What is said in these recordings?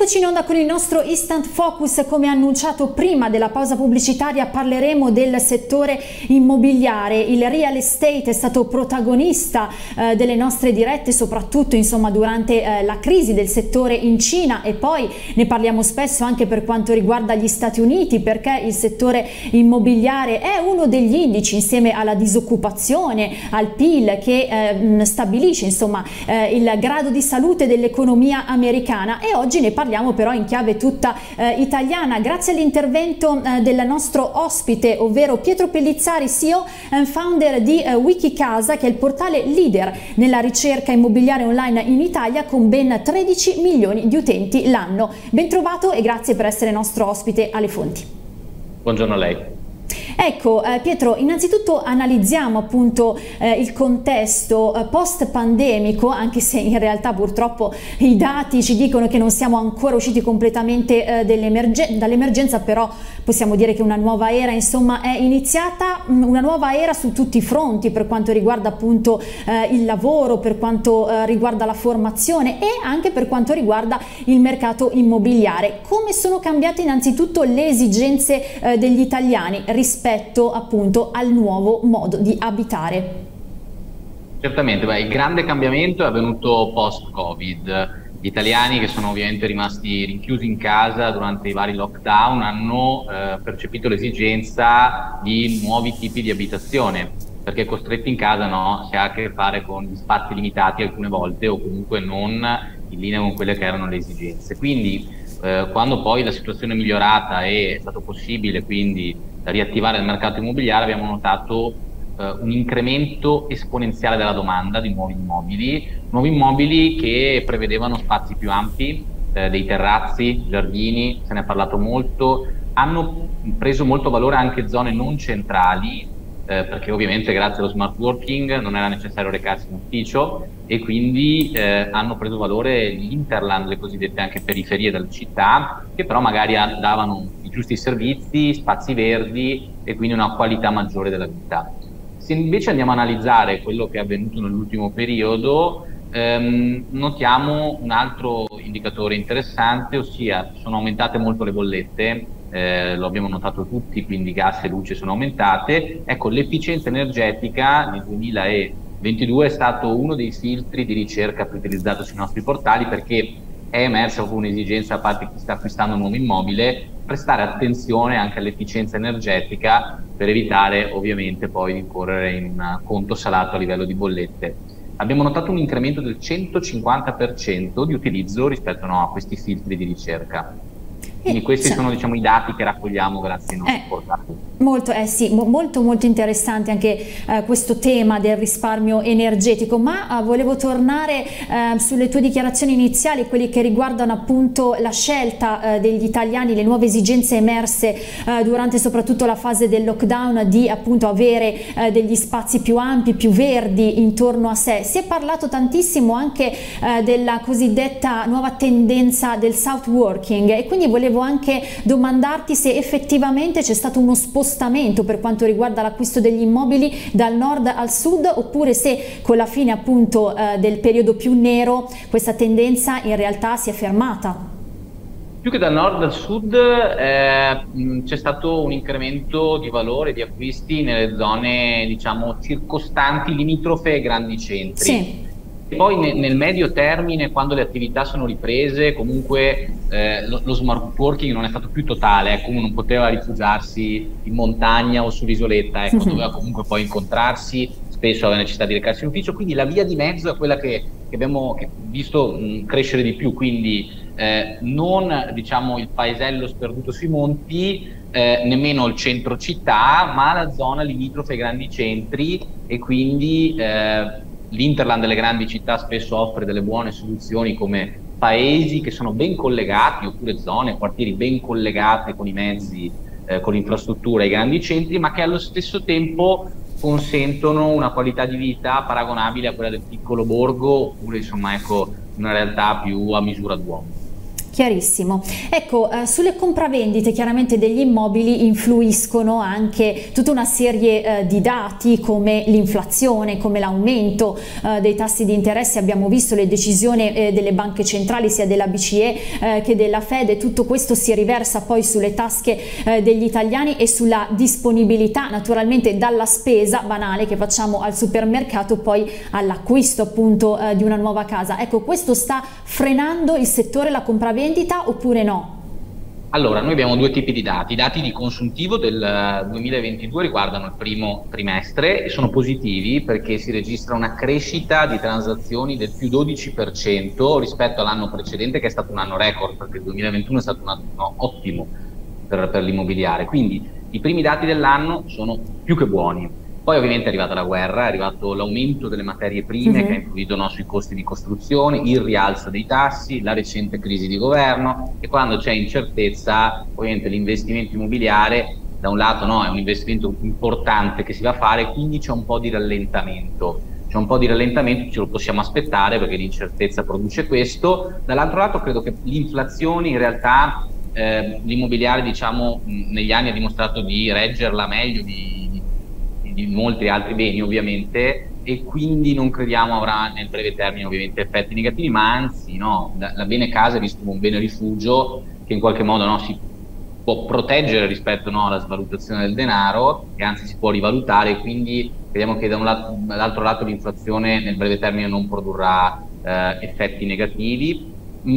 Eccoci in onda con il nostro Instant Focus. Come annunciato prima della pausa pubblicitaria parleremo del settore immobiliare. Il real estate è stato protagonista delle nostre dirette, soprattutto insomma durante la crisi del settore in Cina, e poi ne parliamo spesso anche per quanto riguarda gli Stati Uniti, perché il settore immobiliare è uno degli indici, insieme alla disoccupazione, al PIL, che stabilisce insomma il grado di salute dell'economia americana, e oggi ne parliamo però in chiave tutta italiana, grazie all'intervento del nostro ospite, ovvero Pietro Pellizzari, CEO and founder di Wikicasa, che è il portale leader nella ricerca immobiliare online in Italia, con ben 13 milioni di utenti l'anno. Ben trovato e grazie per essere nostro ospite alle Fonti. Buongiorno a lei. Ecco Pietro, innanzitutto analizziamo appunto il contesto post-pandemico, anche se in realtà purtroppo i dati ci dicono che non siamo ancora usciti completamente dall'emergenza, però possiamo dire che una nuova era insomma è iniziata, una nuova era su tutti i fronti, per quanto riguarda appunto il lavoro, per quanto riguarda la formazione e anche per quanto riguarda il mercato immobiliare. Come sono cambiate innanzitutto le esigenze degli italiani rispetto appunto al nuovo modo di abitare? Certamente, il grande cambiamento è avvenuto post-Covid. Gli italiani, che sono ovviamente rimasti rinchiusi in casa durante i vari lockdown, hanno percepito l'esigenza di nuovi tipi di abitazione, perché costretti in casa si ha a che fare con gli spazi limitati alcune volte, o comunque non in linea con quelle che erano le esigenze. Quindi quando poi la situazione è migliorata e è stato possibile quindi riattivare il mercato immobiliare, abbiamo notato un incremento esponenziale della domanda di nuovi immobili che prevedevano spazi più ampi, dei terrazzi, giardini, se ne è parlato molto. Hanno preso molto valore anche zone non centrali, perché ovviamente grazie allo smart working non era necessario recarsi in ufficio, e quindi hanno preso valore gli hinterland, le cosiddette anche periferie della città, che però magari davano i giusti servizi, spazi verdi e quindi una qualità maggiore della vita. Se invece andiamo a analizzare quello che è avvenuto nell'ultimo periodo, notiamo un altro indicatore interessante, ossia sono aumentate molto le bollette. Lo abbiamo notato tutti, quindi gas e luce sono aumentate. Ecco, l'efficienza energetica nel 2022 è stato uno dei filtri di ricerca più utilizzato sui nostri portali, perché è emersa un'esigenza da parte di chi sta acquistando un nuovo immobile, prestare attenzione anche all'efficienza energetica per evitare ovviamente poi di incorrere in un conto salato a livello di bollette. Abbiamo notato un incremento del 150% di utilizzo rispetto a questi filtri di ricerca. Quindi questi sono i dati che raccogliamo grazie ai nostri portali. Molto interessante anche questo tema del risparmio energetico, ma volevo tornare sulle tue dichiarazioni iniziali, quelli che riguardano appunto la scelta degli italiani, le nuove esigenze emerse durante soprattutto la fase del lockdown, di appunto avere degli spazi più ampi, più verdi intorno a sé. Si è parlato tantissimo anche della cosiddetta nuova tendenza del south working, e quindi volevo anche domandarti se effettivamente c'è stato uno spostamento per quanto riguarda l'acquisto degli immobili dal nord al sud, oppure se con la fine appunto del periodo più nero questa tendenza in realtà si è fermata. Più che dal nord al sud c'è stato un incremento di valore di acquisti nelle zone circostanti, limitrofe ai grandi centri. Sì. Poi nel medio termine, quando le attività sono riprese, comunque lo smart working non è stato più totale, uno non poteva rifugiarsi in montagna o sull'isoletta, doveva comunque poi incontrarsi, spesso aveva necessità di recarsi in ufficio, quindi la via di mezzo è quella che abbiamo visto crescere di più, quindi non il paesello sperduto sui monti, nemmeno il centro città, ma la zona limitrofe ai grandi centri, e quindi l'interland delle grandi città spesso offre delle buone soluzioni, come paesi che sono ben collegati, oppure zone, quartieri ben collegate con i mezzi, con l'infrastruttura ai grandi centri, ma che allo stesso tempo consentono una qualità di vita paragonabile a quella del piccolo borgo, oppure una realtà più a misura d'uomo. Chiarissimo. Ecco, sulle compravendite chiaramente degli immobili influiscono anche tutta una serie di dati come l'inflazione, come l'aumento dei tassi di interesse. Abbiamo visto le decisioni delle banche centrali, sia della BCE che della Fed, e tutto questo si riversa poi sulle tasche degli italiani e sulla disponibilità naturalmente dalla spesa banale che facciamo al supermercato poi all'acquisto appunto di una nuova casa. Ecco, questo sta frenando il settore, la compravendita, oppure no? Allora, noi abbiamo due tipi di dati. I dati di consuntivo del 2022 riguardano il primo trimestre e sono positivi perché si registra una crescita di transazioni del più 12% rispetto all'anno precedente, che è stato un anno record, perché il 2021 è stato un anno ottimo per l'immobiliare. Quindi i primi dati dell'anno sono più che buoni. Poi ovviamente è arrivata la guerra, è arrivato l'aumento delle materie prime che ha influito, no, sui costi di costruzione, il rialzo dei tassi, la recente crisi di governo, e quando c'è incertezza ovviamente l'investimento immobiliare da un lato, no, è un investimento importante che si va a fare, quindi c'è un po' di rallentamento. C'è un po' di rallentamento, ce lo possiamo aspettare perché l'incertezza produce questo. Dall'altro lato credo che l'inflazione in realtà l'immobiliare, diciamo, negli anni ha dimostrato di reggerla meglio di molti altri beni ovviamente, e quindi non crediamo avrà nel breve termine ovviamente effetti negativi, ma anzi no, la bene casa è visto come un bene rifugio che in qualche modo, no, si può proteggere rispetto, no, alla svalutazione del denaro, e anzi si può rivalutare, quindi crediamo che dall'altro lato l'inflazione nel breve termine non produrrà effetti negativi.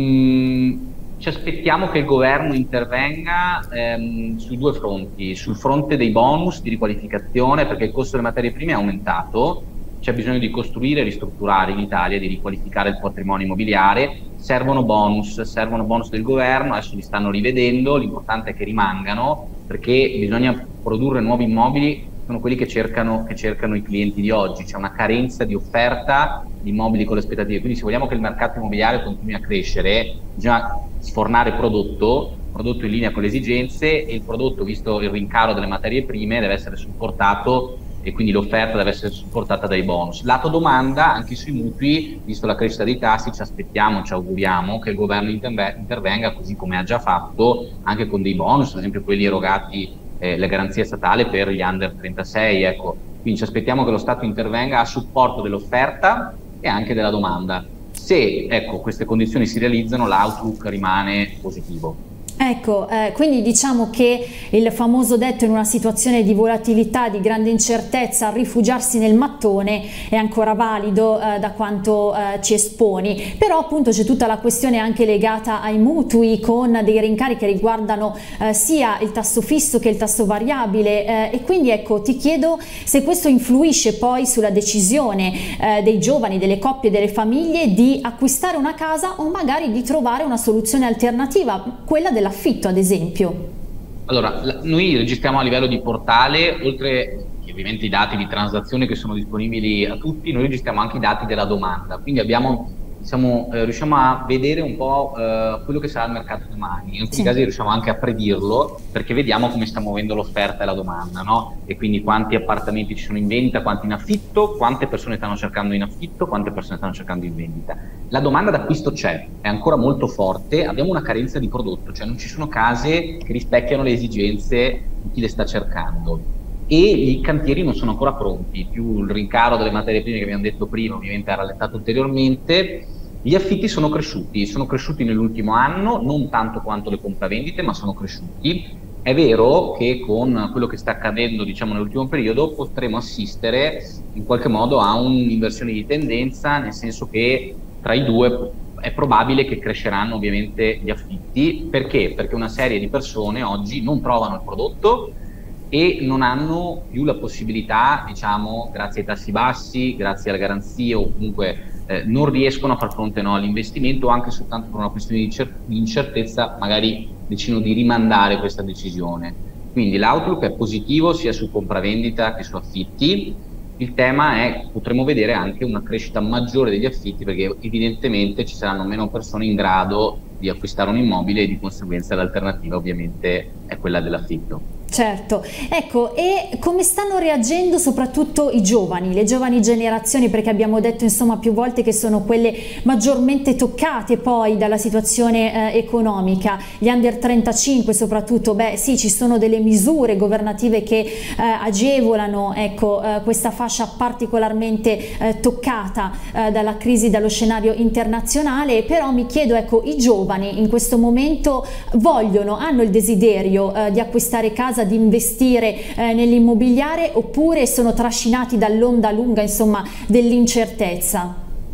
Ci aspettiamo che il governo intervenga sui due fronti: sul fronte dei bonus di riqualificazione, perché il costo delle materie prime è aumentato, c'è bisogno di costruire e ristrutturare in Italia, di riqualificare il patrimonio immobiliare, servono bonus del governo, adesso li stanno rivedendo, l'importante è che rimangano, perché bisogna produrre nuovi immobili, sono quelli che cercano i clienti di oggi, c'è una carenza di offerta di immobili con le aspettative, quindi se vogliamo che il mercato immobiliare continui a crescere bisogna sfornare prodotto in linea con le esigenze, e il prodotto, visto il rincaro delle materie prime, deve essere supportato, e quindi l'offerta deve essere supportata dai bonus. Lato domanda, anche sui mutui, visto la crescita dei tassi, ci auguriamo che il governo intervenga, così come ha già fatto, anche con dei bonus, ad esempio quelli erogati, le garanzie statali per gli under 36, ecco. Quindi ci aspettiamo che lo Stato intervenga a supporto dell'offerta e anche della domanda. Se, ecco, queste condizioni si realizzano, l'outlook rimane positivo. Ecco, quindi diciamo che il famoso detto in una situazione di volatilità, di grande incertezza, rifugiarsi nel mattone è ancora valido da quanto ci esponi, però appunto c'è tutta la questione anche legata ai mutui, con dei rincari che riguardano sia il tasso fisso che il tasso variabile, e quindi ecco, ti chiedo se questo influisce poi sulla decisione dei giovani, delle coppie, delle famiglie di acquistare una casa o magari di trovare una soluzione alternativa, quella dell'affitto ad esempio. Allora, noi registriamo a livello di portale, oltre che ovviamente i dati di transazione che sono disponibili a tutti, noi registriamo anche i dati della domanda, quindi riusciamo a vedere un po' quello che sarà il mercato domani. In alcuni casi riusciamo anche a predirlo, perché vediamo come sta muovendo l'offerta e la domanda, no? E quindi quanti appartamenti ci sono in vendita, quanti in affitto, quante persone stanno cercando in affitto, quante persone stanno cercando in vendita. La domanda d'acquisto c'è, è ancora molto forte, abbiamo una carenza di prodotto, cioè non ci sono case che rispecchiano le esigenze di chi le sta cercando, e i cantieri non sono ancora pronti, più il rincaro delle materie prime che abbiamo detto prima ovviamente ha rallentato ulteriormente. Gli affitti sono cresciuti nell'ultimo anno, non tanto quanto le compravendite, ma sono cresciuti. È vero che con quello che sta accadendo, diciamo, nell'ultimo periodo potremo assistere in qualche modo a un'inversione di tendenza, nel senso che tra i due è probabile che cresceranno ovviamente gli affitti. Perché? Perché una serie di persone oggi non trovano il prodotto e non hanno più la possibilità, diciamo, grazie ai tassi bassi, grazie alle garanzie, o comunque non riescono a far fronte, no, all'investimento, o anche soltanto per una questione di incertezza magari decidono di rimandare questa decisione. Quindi l'outlook è positivo sia su compravendita che su affitti. Il tema è, potremo vedere anche una crescita maggiore degli affitti, perché evidentemente ci saranno meno persone in grado di acquistare un immobile, e di conseguenza l'alternativa ovviamente è quella dell'affitto. Certo, ecco, e come stanno reagendo soprattutto i giovani, le giovani generazioni, perché abbiamo detto insomma più volte che sono quelle maggiormente toccate poi dalla situazione economica, gli under 35 soprattutto, beh sì, ci sono delle misure governative che agevolano, ecco, questa fascia particolarmente toccata dalla crisi, dallo scenario internazionale, però mi chiedo, ecco, i giovani in questo momento hanno il desiderio di acquistare casa, di investire nell'immobiliare, oppure sono trascinati dall'onda lunga, insomma, dell'incertezza?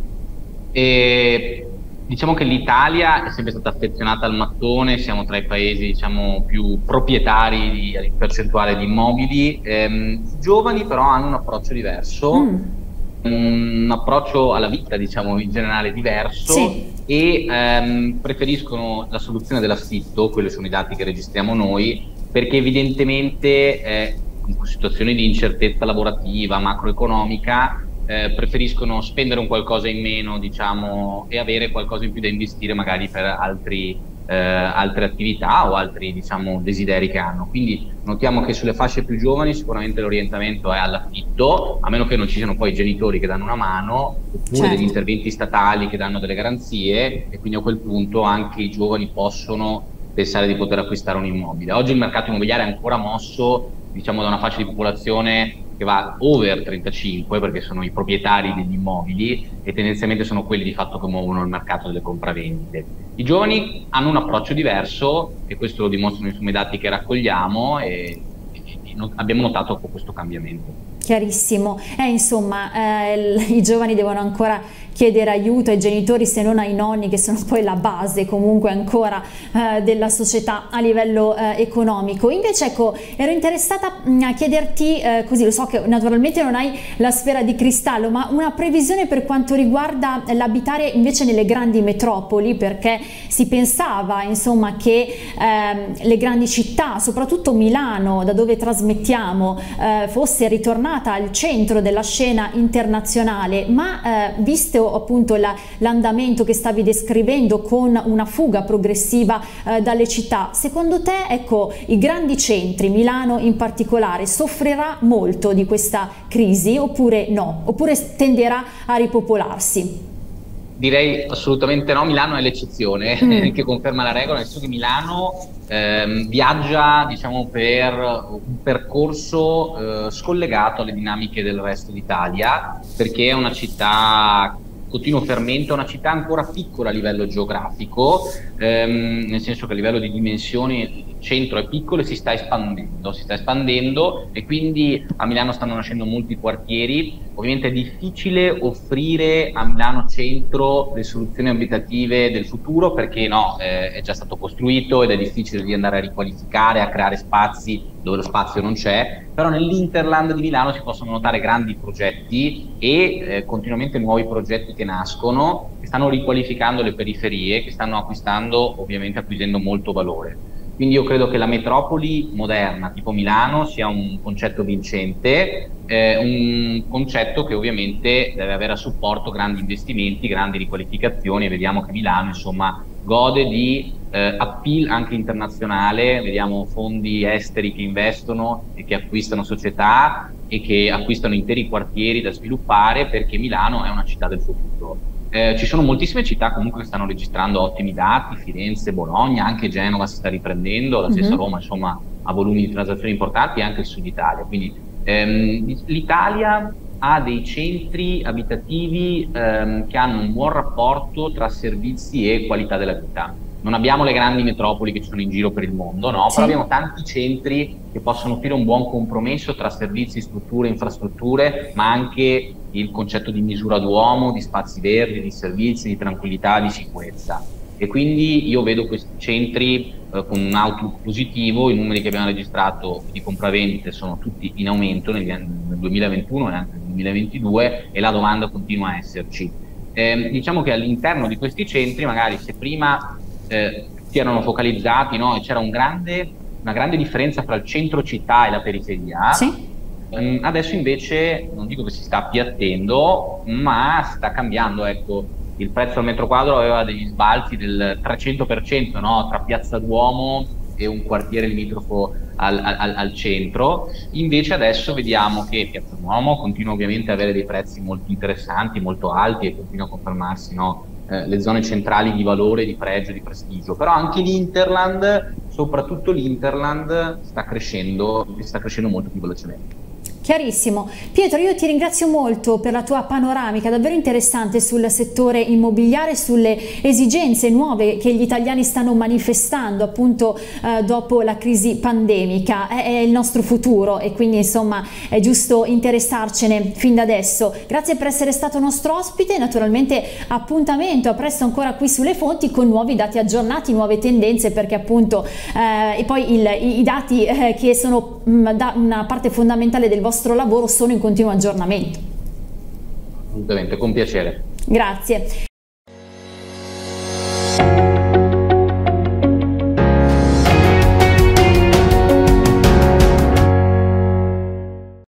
Diciamo che l'Italia è sempre stata affezionata al mattone, siamo tra i paesi, diciamo, più proprietari di percentuale di immobili. I giovani però hanno un approccio diverso, un approccio alla vita, diciamo, in generale diverso. Sì. E preferiscono la soluzione dell'affitto, quelli sono i dati che registriamo noi, perché evidentemente in situazioni di incertezza lavorativa, macroeconomica, preferiscono spendere un qualcosa in meno, diciamo, e avere qualcosa in più da investire magari per altre attività o altri, diciamo, desideri che hanno. Quindi notiamo che sulle fasce più giovani sicuramente l'orientamento è all'affitto, a meno che non ci siano poi i genitori che danno una mano, oppure Certo, degli interventi statali che danno delle garanzie, e quindi a quel punto anche i giovani possono pensare di poter acquistare un immobile. Oggi il mercato immobiliare è ancora mosso, diciamo, da una fascia di popolazione che va over 35, perché sono i proprietari degli immobili e tendenzialmente sono quelli di fatto che muovono il mercato delle compravendite. I giovani hanno un approccio diverso, e questo lo dimostrano i dati che raccogliamo, e abbiamo notato questo cambiamento. chiarissimo. Insomma, i giovani devono ancora chiedere aiuto ai genitori, se non ai nonni, che sono poi la base comunque ancora della società a livello economico. Invece, ecco, ero interessata a chiederti, così lo so che naturalmente non hai la sfera di cristallo, ma una previsione per quanto riguarda l'abitare invece nelle grandi metropoli, perché si pensava, insomma, che le grandi città, soprattutto Milano, da dove trasmettiamo, fosse ritornata al centro della scena internazionale, ma visto appunto l'andamento che stavi descrivendo, con una fuga progressiva dalle città, secondo te, ecco, i grandi centri, Milano in particolare, soffrirà molto di questa crisi oppure no? Oppure tenderà a ripopolarsi? Direi assolutamente no, Milano è l'eccezione che conferma la regola, nel senso che Milano viaggia, diciamo, per un percorso scollegato alle dinamiche del resto d'Italia, perché è una città continuo fermento, è una città ancora piccola a livello geografico, nel senso che a livello di dimensioni il centro è piccolo e si sta espandendo, e quindi a Milano stanno nascendo molti quartieri. Ovviamente è difficile offrire a Milano centro le soluzioni abitative del futuro, perché no, è già stato costruito ed è difficile di andare a riqualificare, a creare spazi dove lo spazio non c'è, però nell'Interland di Milano si possono notare grandi progetti e continuamente nuovi progetti che nascono, che stanno riqualificando le periferie, che stanno acquisendo molto valore. Quindi io credo che la metropoli moderna tipo Milano sia un concetto vincente, un concetto che ovviamente deve avere a supporto grandi investimenti, grandi riqualificazioni, e vediamo che Milano, insomma, gode di appeal anche internazionale. Vediamo fondi esteri che investono e che acquistano società e che acquistano interi quartieri da sviluppare, perché Milano è una città del futuro. Ci sono moltissime città comunque che stanno registrando ottimi dati, Firenze, Bologna, anche Genova si sta riprendendo, la stessa Roma, insomma, ha volumi di transazioni importanti, e anche il sud Italia. Quindi l'Italia ha dei centri abitativi che hanno un buon rapporto tra servizi e qualità della vita. Non abbiamo le grandi metropoli che ci sono in giro per il mondo, no? Però abbiamo tanti centri che possono offrire un buon compromesso tra servizi, strutture, infrastrutture, ma anche il concetto di misura d'uomo, di spazi verdi, di servizi, di tranquillità, di sicurezza. E quindi io vedo questi centri con un outlook positivo. I numeri che abbiamo registrato di compravendite sono tutti in aumento nel 2021 e anche nel 2022, e la domanda continua a esserci. Diciamo che all'interno di questi centri, magari se prima si erano focalizzati, no, e c'era una grande differenza fra il centro città e la periferia, adesso invece non dico che si sta appiattendo, ma sta cambiando. Ecco, il prezzo al metro quadro aveva degli sbalzi del 300%, no, tra Piazza Duomo e un quartiere limitrofo al centro. Invece adesso vediamo che Piazza Duomo continua ovviamente ad avere dei prezzi molto interessanti, molto alti, e continua a confermarsi, no, le zone centrali di valore, di pregio, di prestigio, però anche l'Interland, soprattutto l'Interland, sta crescendo molto più velocemente. Chiarissimo. Pietro, io ti ringrazio molto per la tua panoramica davvero interessante sul settore immobiliare, sulle esigenze nuove che gli italiani stanno manifestando appunto dopo la crisi pandemica. È il nostro futuro e quindi insomma è giusto interessarcene fin da adesso. Grazie per essere stato nostro ospite, naturalmente appuntamento a presto ancora qui sulle fonti con nuovi dati aggiornati, nuove tendenze, perché appunto e poi i dati che sono una parte fondamentale del vostro lavoro sono in continuo aggiornamento. Assolutamente, con piacere. Grazie.